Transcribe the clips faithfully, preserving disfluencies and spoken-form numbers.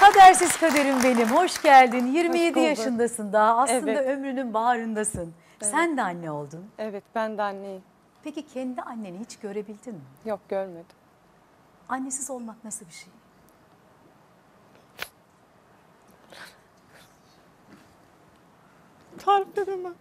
Kadersiz kaderim benim. Hoş geldin. yirmi yedi Hoş yaşındasın daha. Aslında Evet. ömrünün baharındasın. Evet. Sen de anne oldun. Evet, ben de anneyim. Peki kendi anneni hiç görebildin mi? Yok, görmedim. Annesiz olmak nasıl bir şey? Tarif edemem.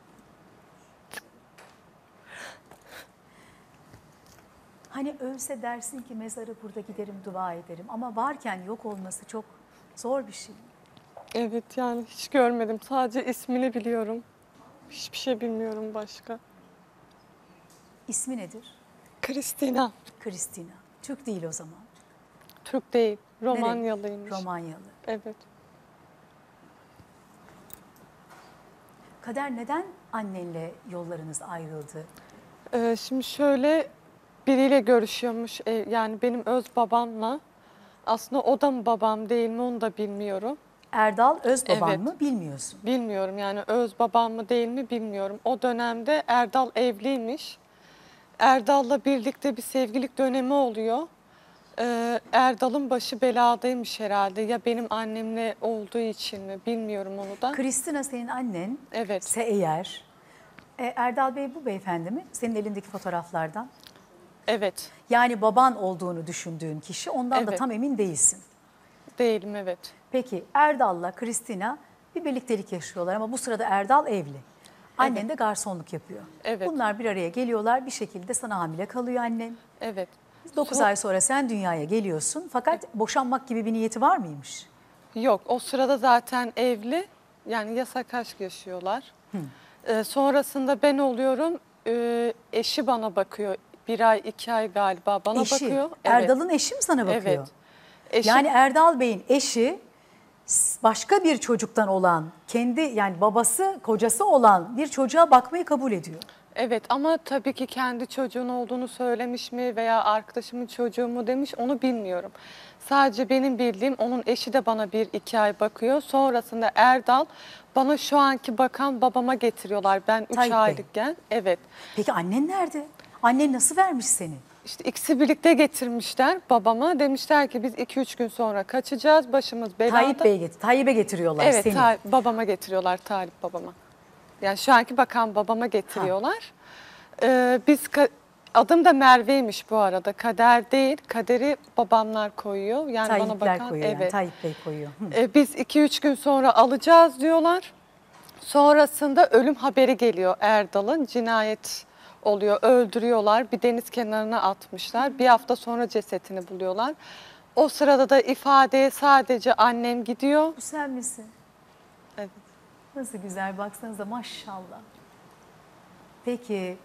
Hani ölse dersin ki mezarı burada giderim dua ederim. Ama varken yok olması çok zor bir şey. Evet, yani hiç görmedim. Sadece ismini biliyorum. Hiçbir şey bilmiyorum başka. İsmi nedir? Kristina. Kristina. Türk değil o zaman. Türk değil, Nereli? Romanyalıymış. Romanyalı. Evet. Kader, neden annenle yollarınız ayrıldı? Ee, şimdi şöyle biriyle görüşüyormuş. Ee, yani benim öz babamla. Aslında o da mı babam değil mi onu da bilmiyorum. Erdal öz baban Evet. mı bilmiyorsun. Bilmiyorum yani öz babam mı değil mi bilmiyorum. O dönemde Erdal evliymiş. Erdal'la birlikte bir sevgililik dönemi oluyor. Ee, Erdal'ın başı beladaymış herhalde. Ya benim annemle olduğu için mi bilmiyorum onu da. Kristina senin annen Evet. ise eğer, e, Erdal Bey bu beyefendi mi? Senin elindeki fotoğraflardan. Evet. Yani baban olduğunu düşündüğün kişi, ondan da Evet. tam emin değilsin. Değilim, evet. Peki Erdal'la Kristina bir birliktelik yaşıyorlar ama bu sırada Erdal evli. Annen Evet. de garsonluk yapıyor. Evet. Bunlar bir araya geliyorlar, bir şekilde sana hamile kalıyor annen. Evet. dokuz So- ay sonra sen dünyaya geliyorsun fakat boşanmak gibi bir niyeti var mıymış? Yok, o sırada zaten evli. Yani yasak aşk yaşıyorlar. Ee, sonrasında ben oluyorum. Ee, eşi bana bakıyor. Bir ay, iki ay galiba bana Eşi, bakıyor. Erdal'ın eşi mi sana bakıyor? Evet. Eşi, Yani Erdal Bey'in eşi başka bir çocuktan olan, kendi yani babası, kocası olan bir çocuğa bakmayı kabul ediyor. evet ama tabii ki kendi çocuğun olduğunu söylemiş mi veya arkadaşımın çocuğu mu demiş onu bilmiyorum. Sadece benim bildiğim onun eşi de bana bir iki ay bakıyor. Sonrasında Erdal bana şu anki bakan babama getiriyorlar. Ben üç Tayyip Bey. aylıkken. Evet. Peki annen nerede? Annen nasıl vermiş seni? İşte ikisi birlikte getirmişler babama. Demişler ki biz iki üç gün sonra kaçacağız. Başımız belada. Tayyip Bey'e get Tayyip'e getiriyorlar Evet, seni. Ta- babama getiriyorlar, Talip babama. Yani şu anki bakan babama getiriyorlar. Ee, biz ka- adım da Merve'ymiş bu arada. Kader değil. Kaderi babamlar koyuyor. Yani bana Tayyipler bakan koyuyor yani, evet. Tayyip Bey koyuyor. Hı. Ee, biz iki üç gün sonra alacağız diyorlar. Sonrasında ölüm haberi geliyor Erdal'ın. Cinayet oluyor. Öldürüyorlar. Bir deniz kenarına atmışlar. Bir hafta sonra cesetini buluyorlar. O sırada da ifadeye sadece annem gidiyor. Bu sen misin? Evet. Nasıl güzel, baksanıza maşallah. Peki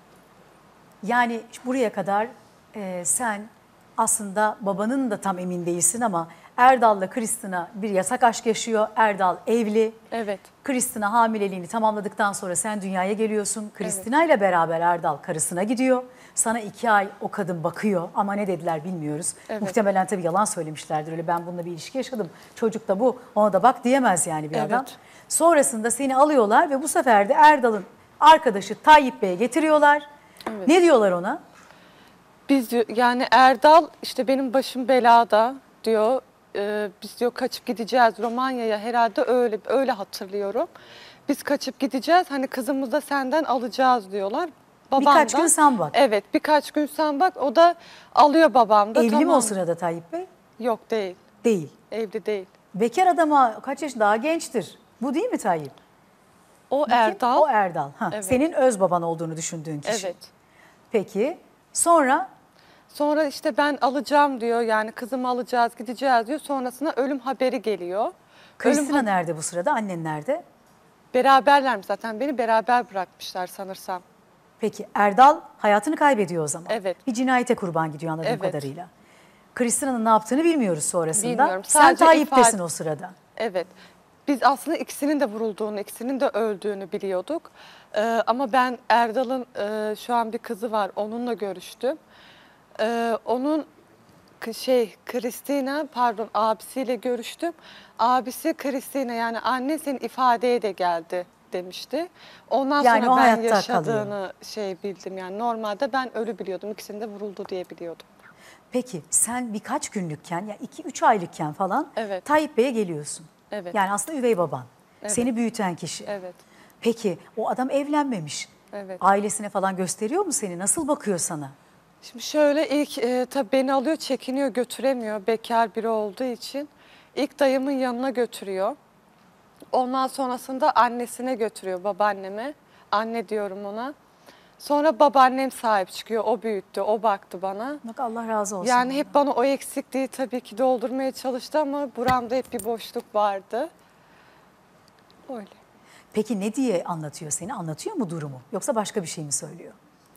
yani buraya kadar e, sen aslında babanın da tam emin değilsin ama Erdal'la Kristina bir yasak aşk yaşıyor. Erdal evli. Evet. Kristina hamileliğini tamamladıktan sonra sen dünyaya geliyorsun. Kristina ile beraber Erdal karısına gidiyor. Sana iki ay o kadın bakıyor ama ne dediler bilmiyoruz. Evet. Muhtemelen tabii yalan söylemişlerdir. Öyle ben bununla bir ilişki yaşadım. Çocuk da bu, ona da bak diyemez yani bir Evet. adam. Sonrasında seni alıyorlar ve bu sefer de Erdal'ın arkadaşı Tayyip Bey'e getiriyorlar. Evet. Ne diyorlar ona? Biz diyor- yani Erdal işte benim başım belada diyor. Ee, biz diyor kaçıp gideceğiz Romanya'ya herhalde öyle öyle hatırlıyorum. Biz kaçıp gideceğiz hani kızımızı da senden alacağız diyorlar. Birkaç Babamdan- gün sen bak. Evet birkaç gün sen bak o da alıyor babam da. Evli mi o tamam. sırada Tayyip Bey? Yok değil. Değil. Evli değil. Bekar adama kaç yaş daha gençtir. Bu değil mi Tayyip? O Bu kim? Erdal. O Erdal. Ha, Evet. Senin öz baban olduğunu düşündüğün kişi. Evet. Peki sonra Sonra işte ben alacağım diyor yani kızımı alacağız gideceğiz diyor. Sonrasında ölüm haberi geliyor. Ölüm Kristina ha- nerede bu sırada? Annen nerede? Beraberler zaten beni beraber bırakmışlar sanırsam. Peki Erdal hayatını kaybediyor o zaman. Evet. Bir cinayete kurban gidiyor anladığım Evet. kadarıyla. Kristina'nın ne yaptığını bilmiyoruz sonrasında. Bilmiyorum. Sen Sadece Tayyip'tesin ifade- o sırada. Evet. Biz aslında ikisinin de vurulduğunu, ikisinin de öldüğünü biliyorduk. Ee, ama ben Erdal'ın e, şu an bir kızı var. Onunla görüştüm. Ee, onun k- şey Kristina pardon abisiyle görüştüm. Abisi Kristina yani anne senin ifadeye de geldi demişti. Ondan Yani sonra o ben hayatta yaşadığını şey bildim yani normalde ben ölü biliyordum. İkisinin de vuruldu diye biliyordum. Peki sen birkaç günlükken ya iki üç aylıkken falan Evet. Tayyip Bey'e geliyorsun. Evet. Yani aslında üvey baban. Evet. Seni büyüten kişi. Evet. Peki o adam evlenmemiş. Evet. Ailesine falan gösteriyor mu seni? Nasıl bakıyor sana? Şimdi şöyle ilk e, tabii beni alıyor, çekiniyor, götüremiyor bekar biri olduğu için. İlk dayımın yanına götürüyor. Ondan sonrasında annesine götürüyor, babaanneme. Anne diyorum ona. Sonra babaannem sahip çıkıyor. O büyüttü, o baktı bana. Bak Allah razı olsun. Yani ondan. hep bana o eksikliği tabii ki doldurmaya çalıştı ama buramda hep bir boşluk vardı. Öyle. Peki ne diye anlatıyor seni? Anlatıyor mu durumu? Yoksa başka bir şey mi söylüyor?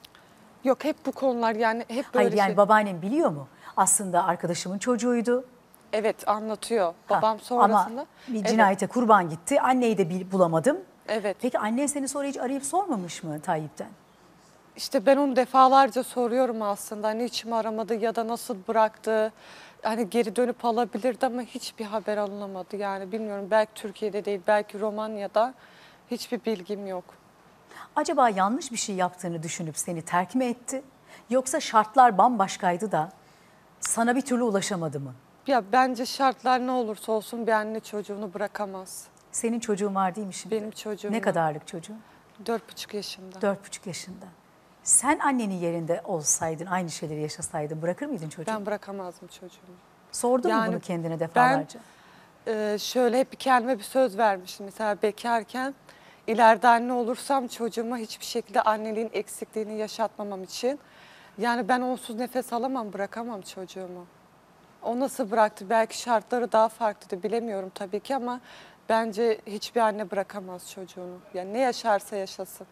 Yok hep bu konular yani hep böyle Hayır yani şey. babaannem biliyor mu? Aslında arkadaşımın çocuğuydu. Evet anlatıyor. Ha, Babam sonrasında. Ama bir Evet, cinayete kurban gitti. Anneyi de bil- bulamadım. evet. Peki annen seni sonra hiç arayıp sormamış mı Tayyip'ten? İşte ben onu defalarca soruyorum aslında. Niçin aramadı ya da nasıl bıraktı? Hani geri dönüp alabilirdi ama hiçbir haber alınamadı. Yani bilmiyorum belki Türkiye'de değil belki Romanya'da hiçbir bilgim yok. Acaba yanlış bir şey yaptığını düşünüp seni terk mi etti? Yoksa şartlar bambaşkaydı da sana bir türlü ulaşamadı mı? Ya bence şartlar ne olursa olsun bir anne çocuğunu bırakamaz. Senin çocuğun var değil mi şimdi? Benim çocuğum Ne var. kadarlık çocuğun? Dört buçuk yaşında. Dört buçuk yaşında. Sen annenin yerinde olsaydın, aynı şeyleri yaşasaydın bırakır mıydın çocuğu? Ben bırakamazdım çocuğumu. Sordun mu Yani bunu kendine Ben defalarca? e, şöyle hep kendime bir söz vermiştim. Mesela bekarken ileride anne olursam çocuğuma hiçbir şekilde anneliğin eksikliğini yaşatmamam için. Yani ben onsuz nefes alamam, bırakamam çocuğumu. O nasıl bıraktı? Belki şartları daha farklıydı bilemiyorum tabii ki ama bence hiçbir anne bırakamaz çocuğunu. Yani ne yaşarsa yaşasın.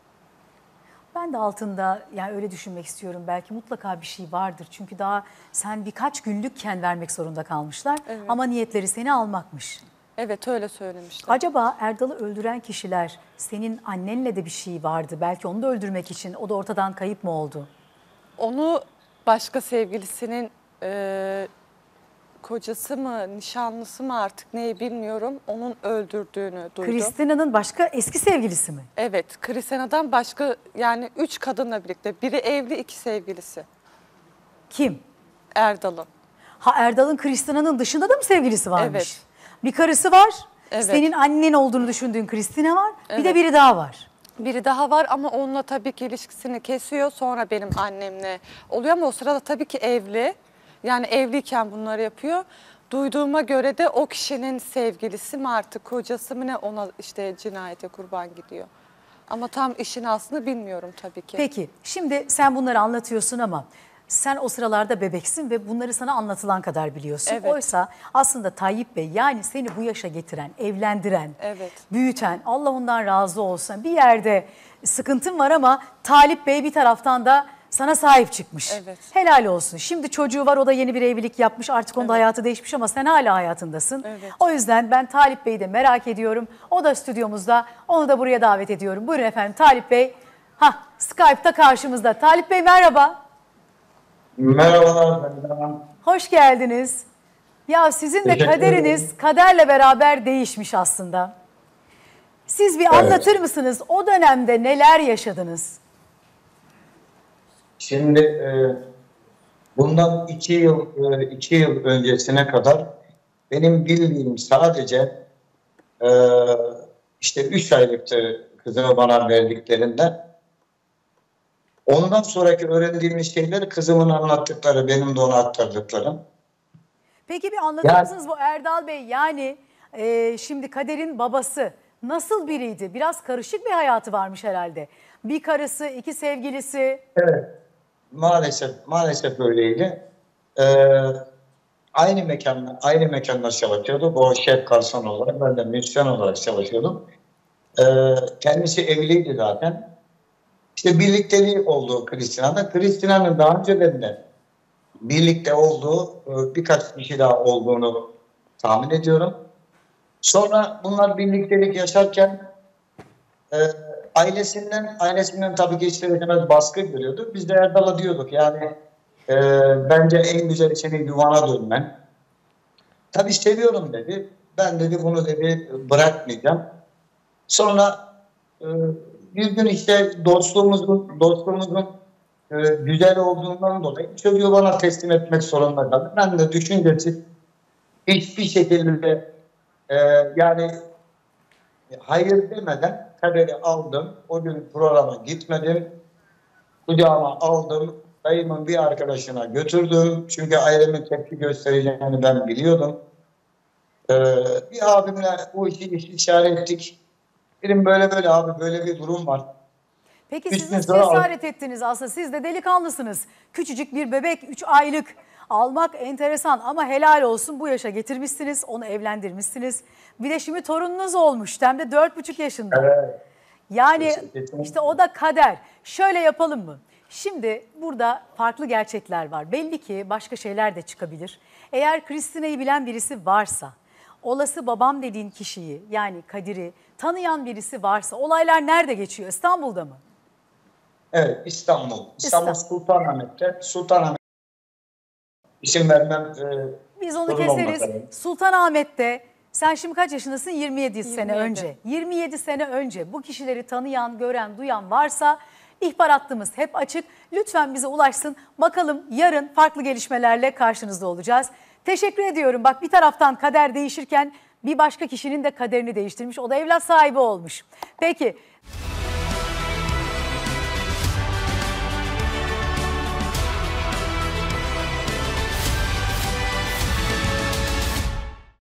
Ben de altında yani öyle düşünmek istiyorum. Belki mutlaka bir şey vardır. Çünkü daha sen birkaç günlükken vermek zorunda kalmışlar. Evet. Ama niyetleri seni almakmış. Evet öyle söylemişler. Acaba Erdal'ı öldüren kişiler senin annenle de bir şey vardı. Belki onu da öldürmek için o da ortadan kayıp mı oldu? Onu başka sevgilisinin e, kocası mı, nişanlısı mı artık neyi bilmiyorum. Onun öldürdüğünü duydum. Kristina'nın başka eski sevgilisi mi? Evet, Krisena'dan başka yani üç kadınla birlikte. Biri evli, iki sevgilisi. Kim? Erdal'ın. Ha Erdal'ın Kristina'nın dışında da mı sevgilisi varmış? Evet. Bir karısı var. Evet. Senin annen olduğunu düşündüğün Kristina var. Bir de Evet. biri daha var. Biri daha var ama onunla tabii ki ilişkisini kesiyor. Sonra benim annemle oluyor ama o sırada tabii ki evli. Yani evliyken bunları yapıyor. Duyduğuma göre de o kişinin sevgilisi mi artık kocası mı ne ona işte cinayete kurban gidiyor. Ama tam işin aslını bilmiyorum tabii ki. Peki şimdi sen bunları anlatıyorsun ama sen o sıralarda bebeksin ve bunları sana anlatılan kadar biliyorsun. Evet. Oysa aslında Tayyip Bey yani seni bu yaşa getiren, evlendiren, Evet. büyüten, Allah ondan razı olsun. Bir yerde sıkıntın var ama Talip Bey bir taraftan da sana sahip çıkmış. Evet. Helal olsun. Şimdi çocuğu var, o da yeni bir evlilik yapmış. Artık onun da hayatı değişmiş ama sen hala hayatındasın. Evet. O yüzden ben Talip Bey'i de merak ediyorum. O da stüdyomuzda. Onu da buraya davet ediyorum. Buyurun efendim Talip Bey. Hah, Skype'ta karşımızda. Talip Bey merhaba. Merhabalar. Ben Hoş geldiniz. Ya sizin de Teşekkür kaderiniz ederim. kaderle beraber değişmiş aslında. Siz bir anlatır mısınız? O dönemde neler yaşadınız? Şimdi e, bundan iki yıl e, iki yıl öncesine kadar benim bildiğim sadece e, işte üç aylıktı kızımı bana verdiklerinde. Ondan sonraki öğrendiğimiz şeyler kızımın anlattıkları, benim de ona aktardıklarım. Peki bir anlatır Yani- mısınız bu Erdal Bey? Yani e, şimdi Kader'in babası nasıl biriydi? Biraz karışık bir hayatı varmış herhalde. Bir karısı, iki sevgilisi. Evet, maalesef maalesef öyleydi. E, aynı mekanda aynı mekanda çalışıyorduk. O şef garson olarak, ben de müzisyen olarak çalışıyordum. Ee, kendisi evliydi zaten. İşte birlikteliği oldu Kristina'da. Kristina'nın daha önceden de birlikte olduğu e, birkaç kişi daha olduğunu tahmin ediyorum. Sonra bunlar birliktelik yaşarken e, ailesinden ailesinden tabii ki ister istemez baskı görüyordu. Biz de Erdal'a diyorduk yani e, bence en güzel senin yuvana dönmen. Tabii seviyorum dedi. Ben dedi bunu dedi bırakmayacağım. Sonra e, bir gün işte dostluğumuzun dostluğumuzun e, güzel olduğundan dolayı çocuğu bana teslim etmek zorunda kaldı. Ben de düşüncesi hiçbir şekilde e, yani hayır demeden kaderi aldım. O gün programa gitmedim. Kucağıma aldım. Dayımın bir arkadaşına götürdüm. Çünkü ailemin tepki göstereceğini ben biliyordum. Ee, bir abimle bu işi istişare ettik. Dedim böyle böyle abi böyle bir durum var. Peki Üç siz gün nasıl sonra al- cesaret ettiniz aslında? Siz de delikanlısınız. Küçücük bir bebek, üç aylık. Almak enteresan ama helal olsun, bu yaşa getirmişsiniz, onu evlendirmişsiniz. Bir de şimdi torununuz olmuş, hem de dört buçuk yaşında. Evet. Yani Kesinlikle. işte o da kader. Şöyle yapalım mı? Şimdi burada farklı gerçekler var. Belli ki başka şeyler de çıkabilir. Eğer Kristina'yı bilen birisi varsa, olası babam dediğin kişiyi, yani Kadir'i tanıyan birisi varsa, olaylar nerede geçiyor? İstanbul'da mı? Evet, İstanbul. İstanbul İstanbul. Sultanahmet'te. Sultanahmet isim vermem e, Biz onu sorun keseriz. olmaz. Sultanahmet'te, sen şimdi kaç yaşındasın? yirmi yedi sene yirmi yedi. önce. yirmi yedi sene önce bu kişileri tanıyan, gören, duyan varsa ihbar hattımız hep açık. Lütfen bize ulaşsın. Bakalım yarın farklı gelişmelerle karşınızda olacağız. Teşekkür ediyorum. Bak, bir taraftan kader değişirken bir başka kişinin de kaderini değiştirmiş. O da evlat sahibi olmuş. Peki.